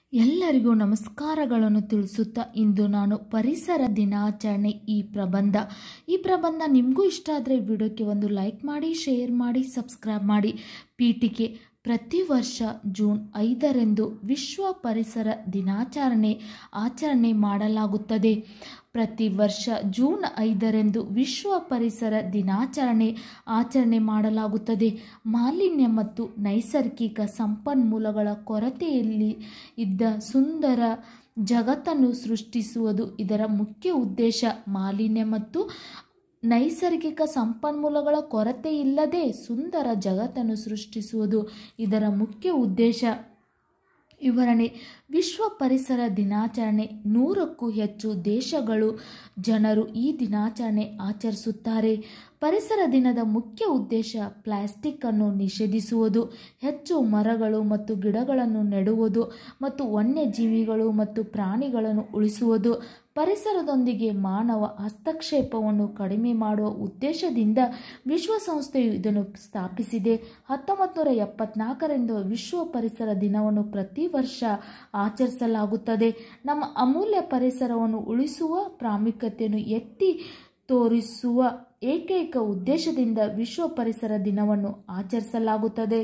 ಎಲ್ಲರಿಗೂ ನಮಸ್ಕಾರಗಳನ್ನು ತಿಳಿಸುತ್ತಾ ಇಂದು ನಾನು ಪರಿಸರ ದಿನಾಚರಣೆ ಈ ಪ್ರಬಂಧ ನಿಮಗೂ ಇಷ್ಟ ಆದರೆ ವಿಡಿಯೋಕ್ಕೆ ಒಂದು ಲೈಕ್ ಮಾಡಿ, ಶೇರ್ ಮಾಡಿ, ಸಬ್ಸ್ಕ್ರೈಬ್ ಮಾಡಿ. ಪೀಠಿಕೆ: ಪ್ರತಿ ವರ್ಷ ಜೂನ್ 5ರಂದು ವಿಶ್ವ ಪರಿಸರ ದಿನಾಚರಣೆ ಆಚರಣೆ ಮಾಡಲಾಗುತ್ತದೆ. ಪ್ರತಿ ವರ್ಷ ಜೂನ್ 5ರಂದು ವಿಶ್ವ ಪರಿಸರ ದಿನಾಚರಣೆ ಆಚರಣೆ ಮಾಡಲಾಗುತ್ತದೆ. ಮಾಲಿನ್ಯ ಮತ್ತು ನೈಸರ್ಗಿಕ ಸಂಪನ್ಮೂಲಗಳ ಕೊರತೆಯಲ್ಲಿ ಇದ್ದ ಸುಂದರ ಜಗತ್ತನ್ನು ಸೃಷ್ಟಿಸುವುದು ಇದರ ಮುಖ್ಯ ಉದ್ದೇಶ. ಮಾಲಿನ್ಯ ಮತ್ತು ನೈಸರ್ಗಿಕ ಸಂಪನ್ಮೂಲಗಳ ಕೊರತೆಯಿಲ್ಲದೆ ಸುಂದರ ಜಗತ್ತನ್ನು ಸೃಷ್ಟಿಸುವುದು ಇದರ ಮುಖ್ಯ ಉದ್ದೇಶ. ವಿವರಣೆ: ವಿಶ್ವ ಪರಿಸರ ದಿನಾಚರಣೆ 100ಕ್ಕೂ ಹೆಚ್ಚು ದೇಶಗಳು ಜನರು ಈ ದಿನಾಚರಣೆ ಆಚರಿಸುತ್ತಾರೆ. ಪರಿಸರ ದಿನದ ಮುಖ್ಯ ಉದ್ದೇಶ ಪ್ಲಾಸ್ಟಿಕ್ ಅನ್ನು ನಿಷೇಧಿಸುವುದು, ಹೆಚ್ಚು ಮರಗಳು ಮತ್ತು ಗಿಡಗಳನ್ನು ನೆಡುವುದು ಮತ್ತು ವನ್ಯಜೀವಿಗಳು ಮತ್ತು ಪ್ರಾಣಿಗಳನ್ನು ಉಳಿಸುವುದು. ಪರಿಸರದೊಂದಿಗೆ ಮಾನವ ಹಸ್ತಕ್ಷೇಪವನ್ನು ಕಡಿಮೆ ಮಾಡುವ ಉದ್ದೇಶದಿಂದ ವಿಶ್ವಸಂಸ್ಥೆಯು ಇದನ್ನು ಸ್ಥಾಪಿಸಿದೆ. 1974ರಿಂದ ವಿಶ್ವ ಪರಿಸರ ದಿನವನ್ನು ಪ್ರತಿ ವರ್ಷ ಆಚರಿಸಲಾಗುತ್ತದೆ. ನಮ್ಮ ಅಮೂಲ್ಯ ಪರಿಸರವನ್ನು ಉಳಿಸುವ ಪ್ರಾಮುಖ್ಯತೆಯನ್ನು ಎತ್ತಿ ತೋರಿಸುವ ಏಕೈಕ ಉದ್ದೇಶದಿಂದ ವಿಶ್ವ ಪರಿಸರ ದಿನವನ್ನು ಆಚರಿಸಲಾಗುತ್ತದೆ.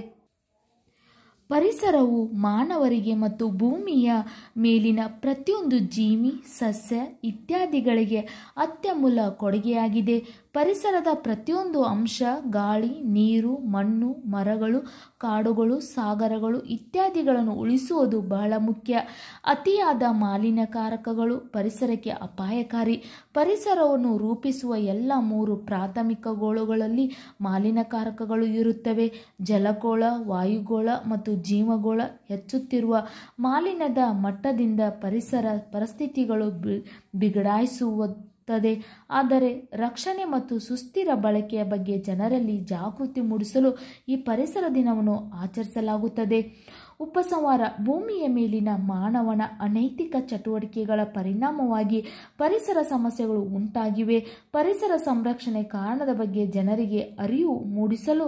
ಪರಿಸರವು ಮಾನವರಿಗೆ ಮತ್ತು ಭೂಮಿಯ ಮೇಲಿನ ಪ್ರತಿಯೊಂದು ಜೀವಿ, ಸಸ್ಯ ಇತ್ಯಾದಿಗಳಿಗೆ ಅತ್ಯಮೂಲ್ಯ ಕೊಡುಗೆಯಾಗಿದೆ. ಪರಿಸರದ ಪ್ರತಿಯೊಂದು ಅಂಶ ಗಾಳಿ, ನೀರು, ಮಣ್ಣು, ಮರಗಳು, ಕಾಡುಗಳು, ಸಾಗರಗಳು ಇತ್ಯಾದಿಗಳನ್ನು ಉಳಿಸುವುದು ಬಹಳ ಮುಖ್ಯ. ಅತಿಯಾದ ಮಾಲಿನ್ಯಕಾರಕಗಳು ಪರಿಸರಕ್ಕೆ ಅಪಾಯಕಾರಿ. ಪರಿಸರವನ್ನು ರೂಪಿಸುವ ಎಲ್ಲ 3 ಪ್ರಾಥಮಿಕ ಗೋಳಗಳಲ್ಲಿ ಮಾಲಿನ್ಯಕಾರಕಗಳು ಇರುತ್ತವೆ: ಜಲಗೋಳ, ವಾಯುಗೋಳ ಮತ್ತು ಜೀವಗೋಳ. ಹೆಚ್ಚುತ್ತಿರುವ ಮಾಲಿನ್ಯದ ಮಟ್ಟದಿಂದ ಪರಿಸರ ಪರಿಸ್ಥಿತಿಗಳು ಬಿಗಡಾಯಿಸುತ್ತದೆ. ಆದರೆ ರಕ್ಷಣೆ ಮತ್ತು ಸುಸ್ಥಿರ ಬಳಕೆಯ ಬಗ್ಗೆ ಜನರಲ್ಲಿ ಜಾಗೃತಿ ಮೂಡಿಸಲು ಈ ಪರಿಸರ ದಿನವನ್ನು ಆಚರಿಸಲಾಗುತ್ತದೆ. ಉಪಸಂಹಾರ: ಭೂಮಿಯ ಮೇಲಿನ ಮಾನವನ ಅನೈತಿಕ ಚಟುವಟಿಕೆಗಳ ಪರಿಣಾಮವಾಗಿ ಪರಿಸರ ಸಮಸ್ಯೆಗಳು ಉಂಟಾಗಿವೆ. ಪರಿಸರ ಸಂರಕ್ಷಣೆ ಕಾರಣದ ಬಗ್ಗೆ ಜನರಿಗೆ ಅರಿವು ಮೂಡಿಸಲು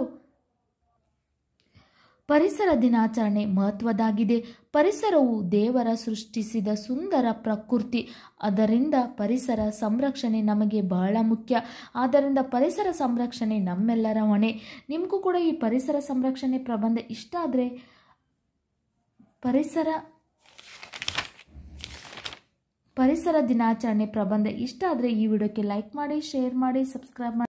ಪರಿಸರ ದಿನಾಚರಣೆ ಮಹತ್ವದ್ದಾಗಿದೆ. ಪರಿಸರವು ದೇವರ ಸೃಷ್ಟಿಸಿದ ಸುಂದರ ಪ್ರಕೃತಿ. ಆದ್ದರಿಂದ ಪರಿಸರ ಸಂರಕ್ಷಣೆ ನಮಗೆ ಬಹಳ ಮುಖ್ಯ. ಆದ್ದರಿಂದ ಪರಿಸರ ಸಂರಕ್ಷಣೆ ನಮ್ಮೆಲ್ಲರ ಹೊಣೆ. ನಿಮಗೂ ಕೂಡ ಈ ಪರಿಸರ ಸಂರಕ್ಷಣೆ ಪ್ರಬಂಧ ಇಷ್ಟ ಆದರೆ ಪರಿಸರ ದಿನಾಚರಣೆ ಪ್ರಬಂಧ ಇಷ್ಟ ಆದರೆ ಈ ವಿಡಿಯೋಕ್ಕೆ ಲೈಕ್ ಮಾಡಿ, ಶೇರ್ ಮಾಡಿ, ಸಬ್ಸ್ಕ್ರೈಬ್ ಮಾಡಿ.